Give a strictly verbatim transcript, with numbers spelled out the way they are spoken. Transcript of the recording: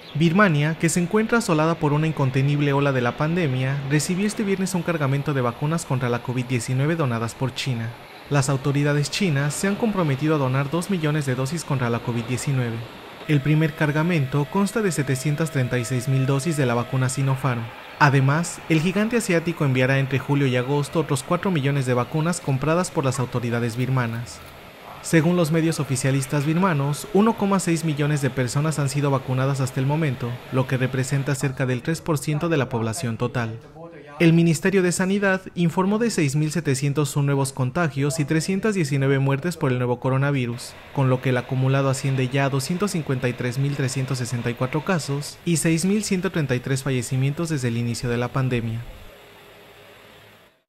Birmania, que se encuentra asolada por una incontenible ola de la pandemia, recibió este viernes un cargamento de vacunas contra la COVID diecinueve donadas por China. Las autoridades chinas se han comprometido a donar dos millones de dosis contra la COVID diecinueve. El primer cargamento consta de setecientas treinta y seis mil dosis de la vacuna Sinopharm. Además, el gigante asiático enviará entre julio y agosto otros cuatro millones de vacunas compradas por las autoridades birmanas. Según los medios oficialistas birmanos, uno coma seis millones de personas han sido vacunadas hasta el momento, lo que representa cerca del tres por ciento de la población total. El Ministerio de Sanidad informó de seis mil setecientos uno nuevos contagios y trescientas diecinueve muertes por el nuevo coronavirus, con lo que el acumulado asciende ya a doscientos cincuenta y tres mil trescientos sesenta y cuatro casos y seis mil ciento treinta y tres fallecimientos desde el inicio de la pandemia.